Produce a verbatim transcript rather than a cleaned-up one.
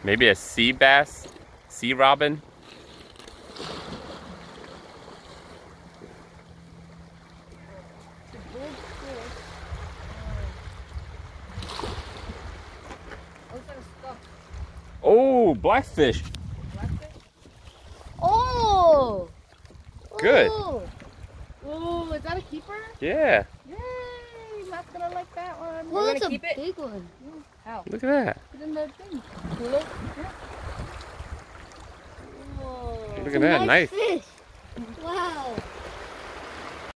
Maybe a sea bass? Sea robin? Oh, blackfish. Blackfish? Oh! Good. Oh, is that a keeper? Yeah. Yay! Matt's gonna like that one. Well, We're it's gonna a keep it. big one. How? Look at that. Put it in the thing. Cooler. Yeah. Whoa. Look at that. Nice. Fish. Wow.